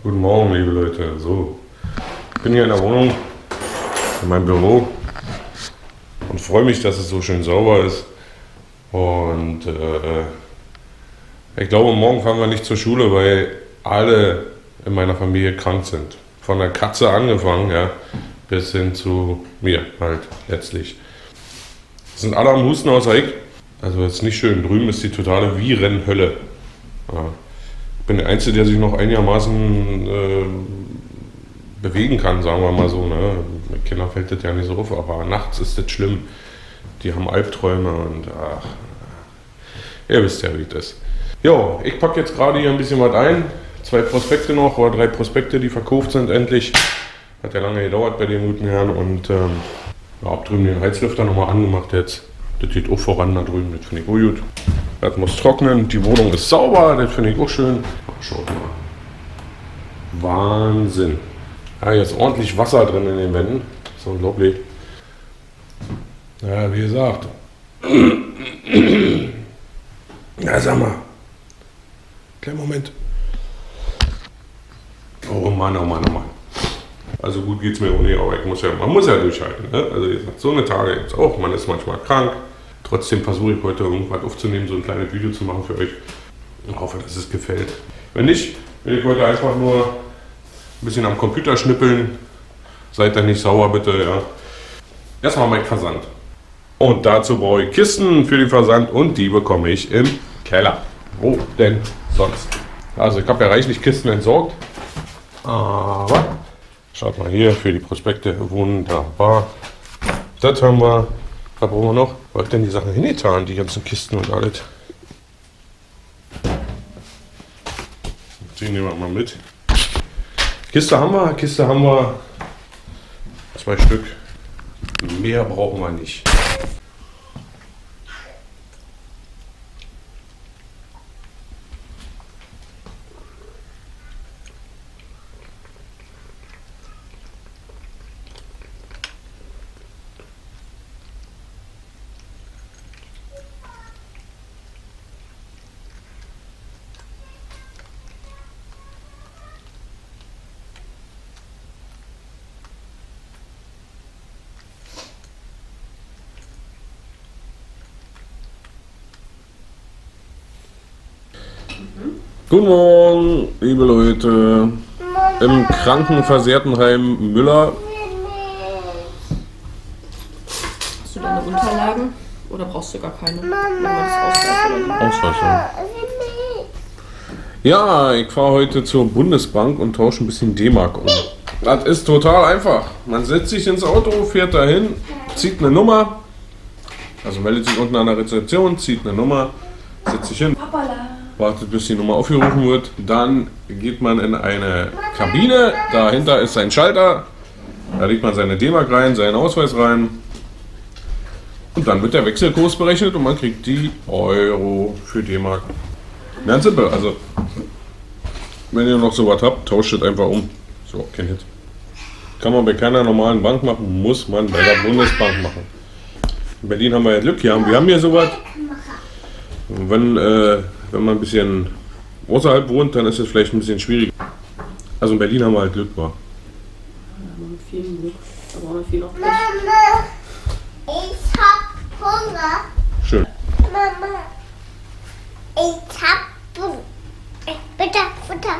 Guten Morgen, liebe Leute. So, ich bin hier in der Wohnung, in meinem Büro und freue mich, dass es so schön sauber ist. Und ich glaube, morgen fahren wir nicht zur Schule, weil alle in meiner Familie krank sind. Von der Katze angefangen, ja, bis hin zu mir halt letztlich. Sind alle am Husten außer ich. Also das ist nicht schön. Drüben ist die totale Virenhölle. Ja. Ich bin der Einzige, der sich noch einigermaßen bewegen kann, sagen wir mal so. Ne? Mit Kindern fällt das ja nicht so auf, aber nachts ist das schlimm. Die haben Albträume und ach, ihr wisst ja, wie das ist. Jo, ich packe jetzt gerade hier ein bisschen was ein. 2 Prospekte noch oder 3 Prospekte, die verkauft sind endlich. Hat ja lange gedauert bei den guten Herren und hab drüben den Heizlüfter nochmal angemacht jetzt. Das geht auch voran da drüben, das finde ich auch gut. Das muss trocknen, die Wohnung ist sauber, das finde ich auch schön. Schaut mal. Wahnsinn. Ja, hier ist ordentlich Wasser drin in den Wänden. Das ist unglaublich. Ja, wie gesagt. Ja, sag mal. Kleinen Moment. Oh Mann, oh Mann, oh Mann. Also gut geht's mir auch nicht, aber man muss ja durchhalten. Ne? Also so eine Tage jetzt auch, man ist manchmal krank. Trotzdem versuche ich heute irgendwas aufzunehmen, so ein kleines Video zu machen für euch. Ich hoffe, dass es gefällt. Wenn nicht, will ich heute einfach nur ein bisschen am Computer schnippeln. Seid da nicht sauer, bitte. Ja. Erstmal mein Versand. Und dazu brauche ich Kisten für den Versand und die bekomme ich im Keller. Wo denn sonst? Also ich habe ja reichlich Kisten entsorgt. Aber schaut mal hier für die Prospekte. Wunderbar. Das haben wir. Was brauchen wir noch? Wo habt denn die Sachen hingetan? Die ganzen Kisten und alles. Die nehmen wir mal mit. Kiste haben wir. 2 Stück. Mehr brauchen wir nicht. Guten Morgen, liebe Leute, im Krankenversehrtenheim Müller. Hast du deine Unterlagen oder brauchst du gar keine? Ausweis, Ja, ich fahre heute zur Bundesbank und tausche ein bisschen D-Mark um. Das ist total einfach. Man setzt sich ins Auto, fährt dahin, zieht eine Nummer, also meldet sich unten an der Rezeption, zieht eine Nummer, setzt sich hin. Wartet, bis die Nummer aufgerufen wird. Dann geht man in eine Kabine. Dahinter ist ein Schalter. Da legt man seine D-Mark rein, seinen Ausweis rein. Und dann wird der Wechselkurs berechnet und man kriegt die Euro für D-Mark. Ganz simpel. Also, wenn ihr noch sowas habt, tauscht es einfach um. So, kein Hit. Kann man bei keiner normalen Bank machen, muss man bei der Bundesbank machen. In Berlin haben wir ja Glück. Wir haben hier sowas. Wenn man ein bisschen außerhalb wohnt, dann ist es vielleicht ein bisschen schwierig. Also in Berlin haben wir halt Glück, war. Ja, mit viel Glück. Da brauchen wir viel noch Glück. Mama, ich hab Hunger. Schön. Mama, ich hab Hunger. Futter.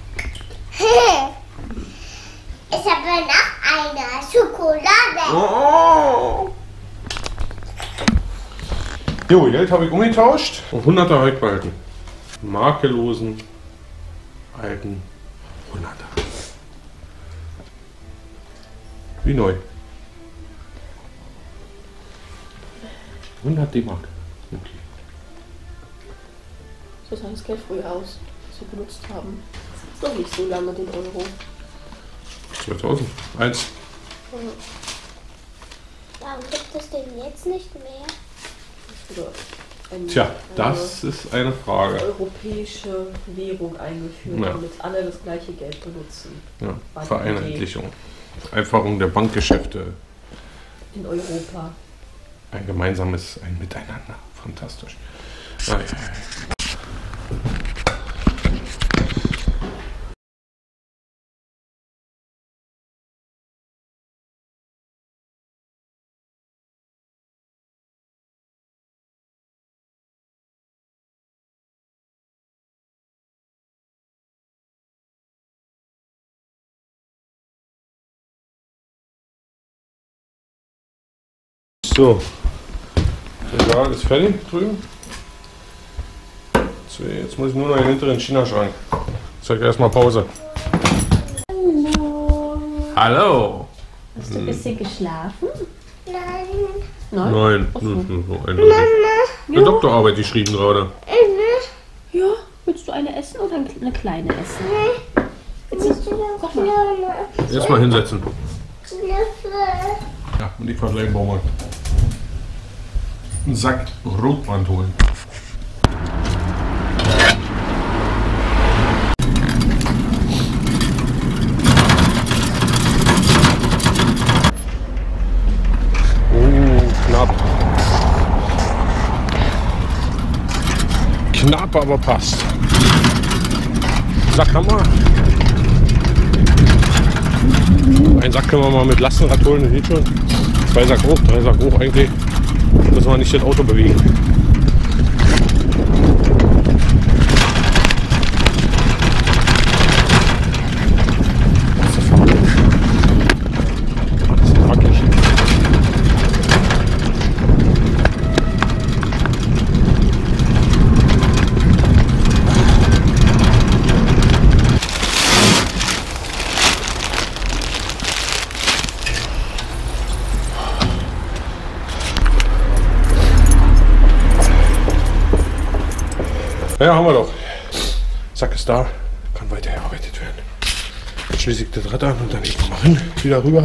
Ich habe noch eine Schokolade. Oh. Jo, Geld habe ich umgetauscht und 100er habe ich behalten. Makellosen alten 100er. Wie neu. 100 D-Mark. Okay. So sah das Geld früher aus, das wir benutzt haben. Das ist doch nicht so lange, den Euro. 2000. 1. Warum gibt es den jetzt nicht mehr? Tja, das ist eine Frage. Europäische Währung eingeführt, Ja. damit alle das gleiche Geld benutzen. Ja, War die Vereinheitlichung. Vereinfachung der Bankgeschäfte. In Europa. Ein gemeinsames, ein Miteinander. Fantastisch. Ah, ja. So. Egal, ist fertig drüben. So, jetzt muss ich nur noch den hinteren China-Schrank. Ich zeige erstmal Pause. Hallo. Hallo! Hast du ein bisschen geschlafen? Nein. Nein, Ach so. nur eine Doktorarbeit geschrieben gerade. Ja. Willst du eine essen oder eine kleine essen? Sag mal. Erstmal hinsetzen. Schnüffel. Ja, und ich fahr gleich im Baumarkt. Einen Sack Rotband holen. Knapp. Knapp, aber passt. Sack haben wir. Einen Sack können wir mal mit Lastenrad holen, das geht schon. 2 Sack hoch, 3 Sack hoch eigentlich. Müssen wir nicht das Auto bewegen. Das ist wackelig. Das ist wackelig. Ja, haben wir doch. Sack ist da, kann weitergearbeitet werden. Jetzt schließe ich das Rad an und dann lege ich mal hin, wieder rüber.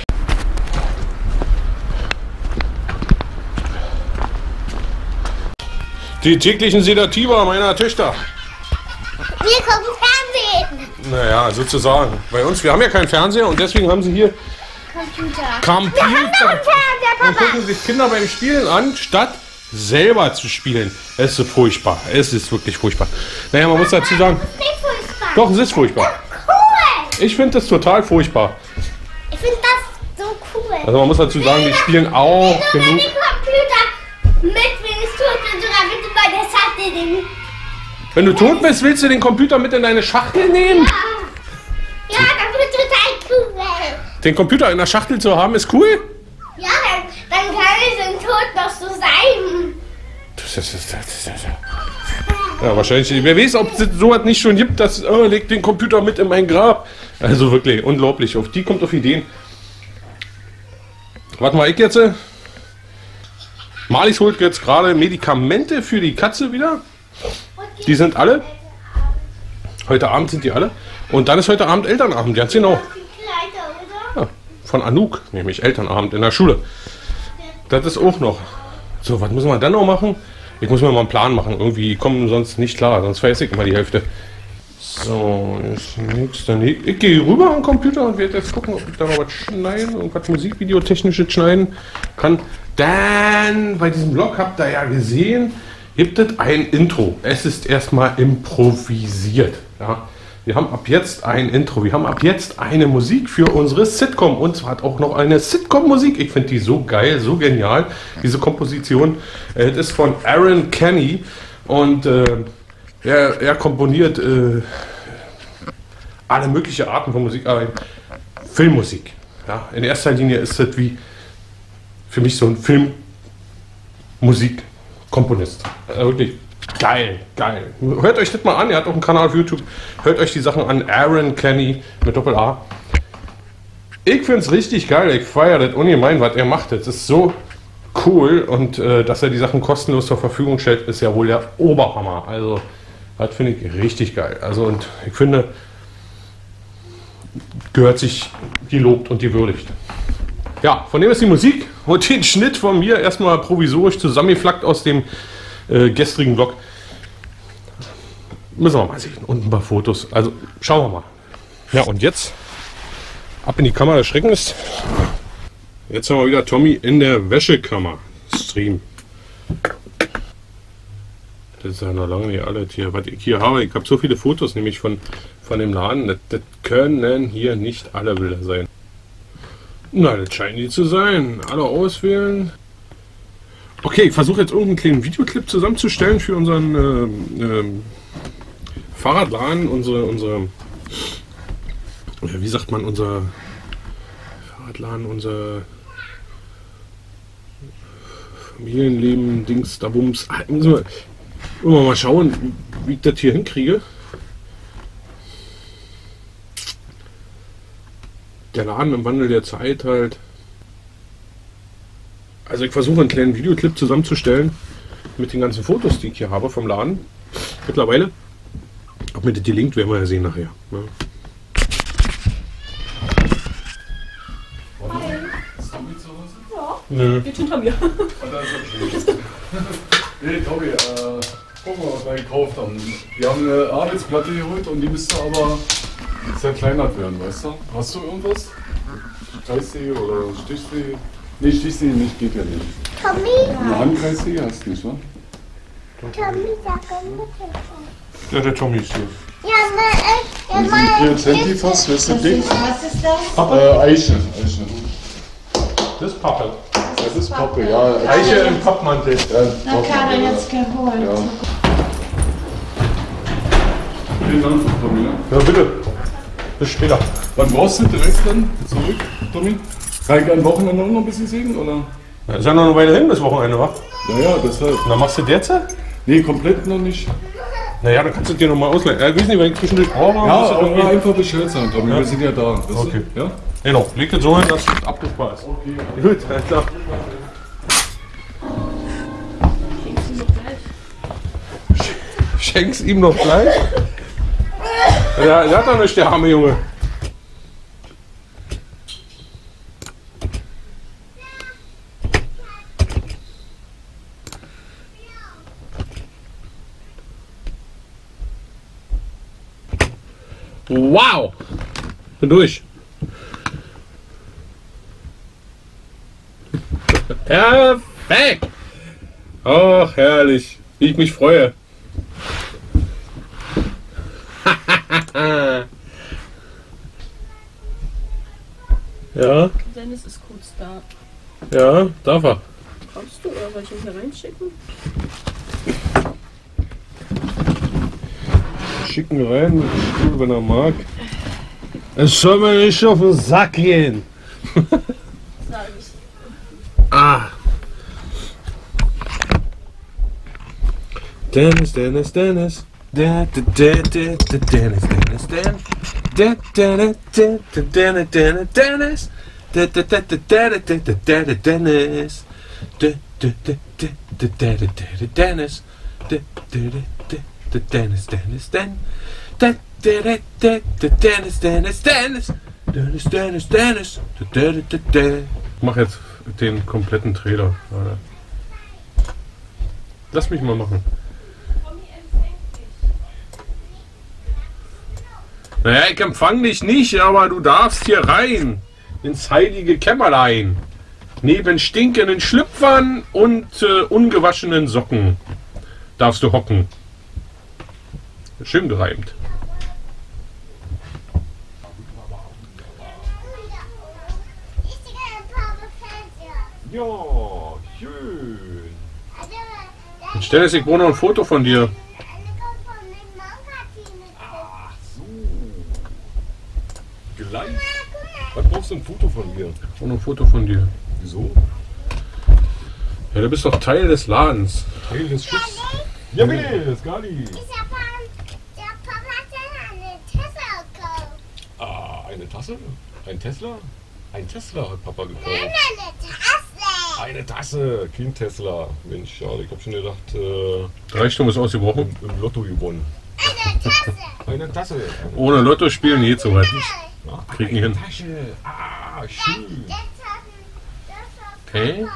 Die täglichen Sedativa meiner Töchter. Wir gucken Fernsehen. Naja, sozusagen. Bei uns, wir haben ja keinen Fernseher und deswegen haben sie hier Computer. und gucken sich Kinder beim Spielen an, statt selber zu spielen. Es ist so furchtbar. Es ist wirklich furchtbar. Naja, man muss dazu sagen, Das ist nicht furchtbar. doch, es ist furchtbar. Cool. Ich finde das total furchtbar. Ich finde das so cool. Also man muss dazu sagen, die spielen auch Wenn du genug. den Computer mit, wenn es tot ist, oder wenn du bei der Schachtel den... Wenn du tot bist, willst du den Computer mit in deine Schachtel nehmen? Ja, das wird total cool. Den Computer in der Schachtel zu haben, ist cool. Ja, dann kann ich den Tod noch so sein. Ja, wahrscheinlich. Wer weiß, ob es sowas nicht schon gibt, dass legt den Computer mit in mein Grab. Also wirklich unglaublich. Auf die kommt auf Ideen. Warte mal, ich jetzt. Marlies holt jetzt gerade Medikamente für die Katze wieder. Die sind alle. Heute Abend sind die alle. Und dann ist heute Abend Elternabend, ganz genau. Kleider, oder? Ja, von Anouk, nämlich Elternabend in der Schule. Das ist auch noch. So, was müssen wir dann noch machen? Ich muss mir mal einen Plan machen. Irgendwie kommen sonst nicht klar, sonst vergesse ich immer die Hälfte. So, ist nichts daneben. Ich gehe rüber am Computer und werde jetzt gucken, ob ich da noch was schneiden, irgendwas Musikvideotechnisches schneiden kann. Dann, bei diesem Blog habt ihr ja gesehen, gibt es ein Intro. Es ist erstmal improvisiert. Ja. Wir haben ab jetzt ein Intro. Wir haben ab jetzt eine Musik für unsere Sitcom. Und zwar hat auch noch eine Sitcom-Musik. Ich finde die so geil, so genial, diese Komposition. Das ist von Aaron Kenny. Und er komponiert alle möglichen Arten von Musik. Filmmusik. Ja. In erster Linie ist das wie für mich so ein Filmmusikkomponist. Wirklich. Geil, geil. Hört euch das mal an, er hat auch einen Kanal auf YouTube. Hört euch die Sachen an, Aaron Kenny mit Doppel-A. Ich finde es richtig geil, ich feiere das ungemein, was er macht. Das ist so cool und dass er die Sachen kostenlos zur Verfügung stellt, ist ja wohl der Oberhammer. Also, das finde ich richtig geil. Also, und ich finde, gehört sich gelobt und gewürdigt. Ja, von dem ist die Musik und den Schnitt von mir erstmal provisorisch zusammengeflackt aus dem gestrigen Vlog. Müssen wir mal sehen. Und ein paar Fotos. Also schauen wir mal. Ja, und jetzt ab in die Kammer des Schreckens. Jetzt haben wir wieder Tommy in der Wäschekammer. Stream. Das ist ja noch lange nicht alles hier. Was ich hier habe, ich habe so viele Fotos nämlich von dem Laden. Das können hier nicht alle Bilder sein. Na, das scheinen die zu sein. Alle auswählen. Okay, ich versuche jetzt irgendeinen kleinen Videoclip zusammenzustellen für unseren Fahrradladen, unsere wie sagt man, unser Fahrradladen, Familienleben, Dings, da Bums. Müssen wir immer mal schauen, wie ich das hier hinkriege. Der Laden im Wandel der Zeit halt. Also ich versuche einen kleinen Videoclip zusammenzustellen mit den ganzen Fotos, die ich hier habe vom Laden. Mittlerweile. Ob mir das gelingt, werden wir ja sehen nachher. Ja. Nö. Geht hinter mir. Nee, Tobi, guck mal, was wir gekauft haben. Wir haben eine Arbeitsplatte geholt und die müsste aber zerkleinert werden, weißt du? Hast du irgendwas? Kreissäge oder Stichsäge? Nee, Stichsäge nicht, geht ja nicht. Tommy, Eine Handkreissäge hast du nicht, wa? Tommy, sag mal. Ja, der Tommy ist hier. Ja, Und sind 4 Centifass, weißt du, dick? Was ist das? Eiche. Das ist Pappe. Das ist Pappe, ja. Eiche im Pappmantel. Ja, Na klar, dann jetzt geholt. ja. Vielen Dank, Tommy. Ne? Ja, bitte. Bis später. Wann brauchst du direkt dann zurück, Tommy? Kann ich am Wochenende auch noch ein bisschen sägen, oder? Ja, ist ja noch eine Weile hin bis Wochenende, wa? Naja, deshalb. Und dann machst du derzeit? Nee, komplett noch nicht. Naja, dann kannst du dir nochmal ausleihen. Ich weiß nicht, wenn ich zwischendurch brauche. Ja, musst du aber irgendwie- einfach Bescheid sagen, Tommy. Wir sind ja da. Weißt Okay. Du? Ja? Genau, leg das so hin, dass es abrufbar ist. Okay. Gut, alles klar. Schenk's ihm noch gleich? Ja, er hat doch nicht, der arme Junge. Wow! Bin durch. Perfekt! Ach, herrlich. Wie ich mich freue. Ja, Dennis ist kurz da. ja, darf er. Kommst du oder soll ich ihn hier reinschicken? Schicken rein, wenn er mag. Es soll mir nicht auf den Sack gehen. Sag ich. Ah. Dennis. Dennis. Dennis. Dennis. Ich mach jetzt den kompletten Trailer. Lass mich mal machen. Naja, ich empfang dich nicht, aber du darfst hier rein. Ins heilige Kämmerlein. Neben stinkenden Schlüpfern und ungewaschenen Socken darfst du hocken. Schön gereimt. Ja, schön. Jetzt stell ich brauche noch ein Foto von dir. Gleich. Was brauchst du ein Foto von mir? Ich brauche noch ein Foto von dir. Wieso? Ja, du bist doch Teil des Ladens. Teil des Schiffs. Ja, bitte, Skali. Ah, eine Tasse? Ein Tesla? Ein Tesla hat Papa gekauft. Eine Tasse, kein Tesla. Mensch, schade, ich hab schon gedacht, Reichtum ist ausgebrochen. im Lotto gewonnen. Eine Tasse. Ohne Lotto spielen geht so weit nicht. Ja, Krieg ich hin. Tasche. Ah, schön. Okay.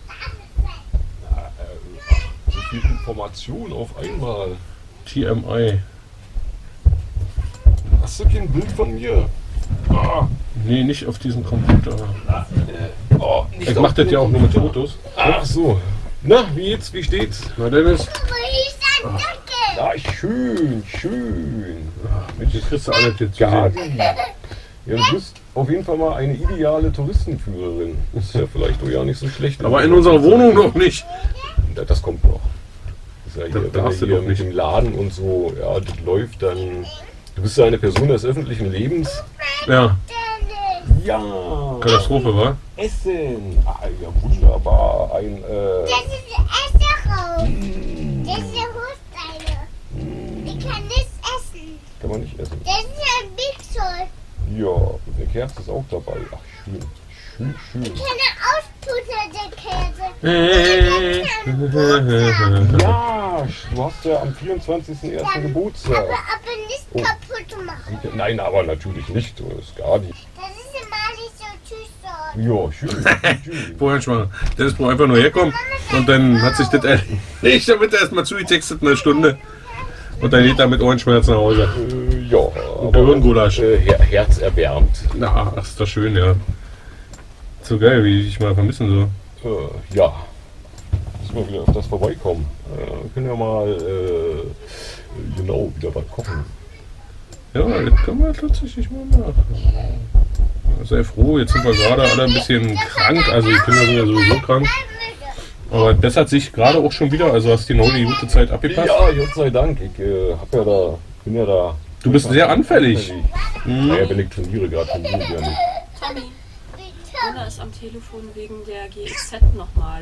So viel Information auf einmal. TMI. Hast du kein Bild von mir? Ah, Nee, nicht auf diesem Computer. oh, Ich mach das ja auch nur mit Fotos. Ach so. Na, wie geht's? Wie steht's? Na Dennis, Ja, schön, schön. mit dir kriegst du alles jetzt zu Ja, sehen. ja, du bist auf jeden Fall mal eine ideale Touristenführerin. Ist ja vielleicht auch ja nicht so schlecht. Aber in unserer Wohnung noch nicht. Ja, das kommt noch. Das ist ja Das hier, wenn darfst du du hier doch mit nicht. dem Laden und so, ja, das läuft dann. Du bist ja eine Person des öffentlichen Lebens. Ja, Ja. Katastrophe, wa? Essen. Ah, ja, wunderbar. Ein, Das ist Esserraum. Das ist der Hostteile. Ich kann nicht essen. kann man nicht essen. Das ist ein Mixer. Ja, und eine Kerze ist auch dabei. Ach, schön. Schön, schön. Ich kann eine Ausputer der Käse. Ja, du hast ja am 24.01. Geburtstag. Aber nicht kaputt machen. Nein, aber natürlich nicht. Das ist gar nicht. Das ist immer nicht so tschüss. Ja, schön. Vorher schon. Dennis braucht einfach nur herkommen und dann hat sich das erledigt. Damit erstmal zugetextet eine Stunde. Und dann geht er mit Ohrenschmerzen nach Hause. Ja, aber Gehirngulasch. herzerwärmend. Na, ach, ist doch schön, ja. So geil, wie ich mal vermissen so. Ja, müssen wir wieder auf das vorbeikommen. Können wir mal genau wieder was kochen. Ja, das können wir tatsächlich mal machen. Sei froh, jetzt sind wir gerade alle ein bisschen krank. Also die Kinder sind ja sowieso krank. Aber es bessert sich gerade auch schon wieder. Also hast du genau die gute Zeit abgepasst. Ja, Gott sei Dank. Ich bin ja da. Du bist sehr anfällig. Naja, wenn ich trainiere, gerade trainiere ich ja nicht. Tommy, Lola ist am Telefon wegen der GXZ nochmal.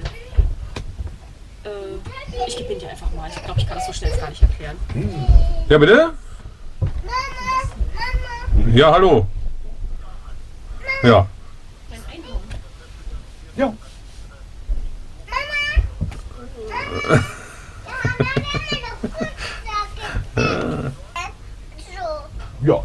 Ich gebe ihn dir einfach mal. Ich glaube, ich kann das so schnell jetzt gar nicht erklären. Ja, bitte? Ja, hallo. Ja. Ja. Ja.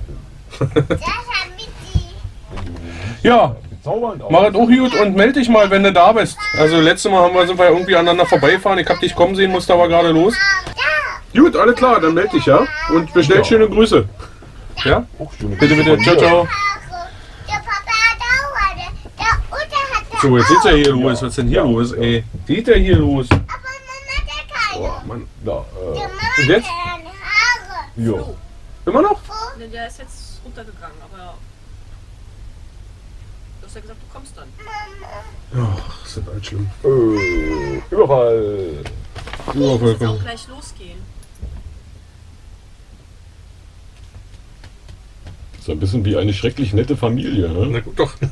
Ja, Bezaubernd auch. mach es auch gut und melde dich mal, wenn du da bist. Also letztes Mal sind wir irgendwie aneinander vorbeigefahren. Ich hab dich kommen sehen, musste aber gerade los. Gut, alles klar, dann melde dich, ja? Und bestell schöne Grüße. Ja? Auch schöne Bitte, Grüße bitte. von Ciao, mir. ciao. Der Papa hat auch eine. Der Uta hat So, jetzt geht's ja hier los. Was ist denn hier los, ey? Geht ja hier los? aber Mama hat keine. Oh, Mann. Ja, Der Mama Und jetzt? hat keine Haare. ja. Immer noch? Der ist jetzt runtergegangen, aber du hast ja gesagt, du kommst dann. Ach, ist das alles schlimm. Überfall. Jetzt Übervollkommen. auch gleich losgehen. So ein bisschen wie eine schrecklich nette Familie, ne? Na gut, doch.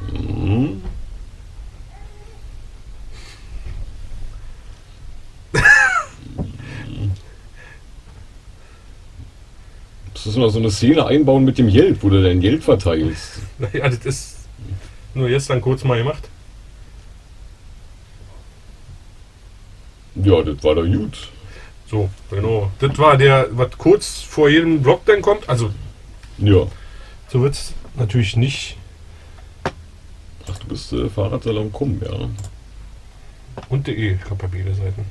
Das ist mal so eine Szene einbauen mit dem Geld, wo du dein Geld verteilst. Naja, das ist nur gestern kurz mal gemacht. Ja, das war doch gut. So, genau. Das war der, was kurz vor jedem Vlog dann kommt. Also, Ja. so wird's natürlich nicht. Ach, du bist Fahrradsalon Kumm, ja. Und .de, ich glaube bei beide Seiten.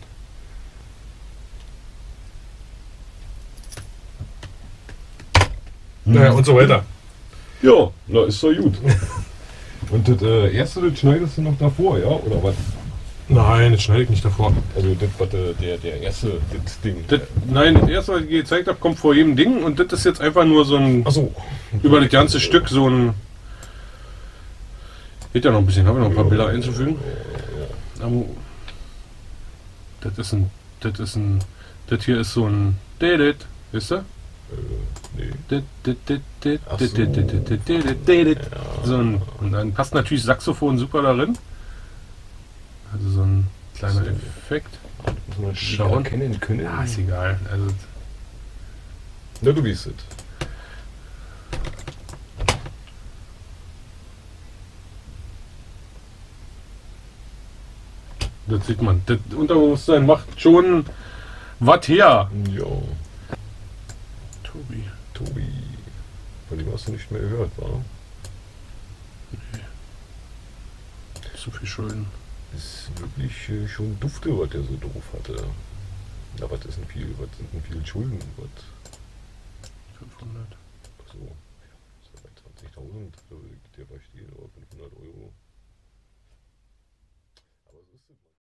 Naja, und so weiter. Ja, na, ist doch gut. Und das erste, das schneidest du noch davor, ja? Oder was? Nein, das schneide ich nicht davor. Also das, was der erste, das Ding. Nein, das erste, was ich dir gezeigt habe, kommt vor jedem Ding. Und das ist jetzt einfach nur so ein, Achso. über das ganze Stück so ein... Geht ja noch ein bisschen, habe ich noch ein paar Bilder einzufügen. Das hier ist so ein... Wisst ihr? Nee. So ein, und dann passt natürlich Saxophon super darin. Also so ein kleiner So. Effekt. Muss man Schauen. erkennen können. Ja, ist egal. Also, Na, du weißt es. das sieht man. Das Unterbewusstsein macht schon was her. Ja. Tobi. Von dem hast du nicht mehr gehört, wa? Zu viel Schulden. Ist wirklich schon dufte, was der so doof hatte. Ja, was sind denn viel Schulden? Was? 500. Achso, ja, 20.000, der versteht, aber 500 Euro.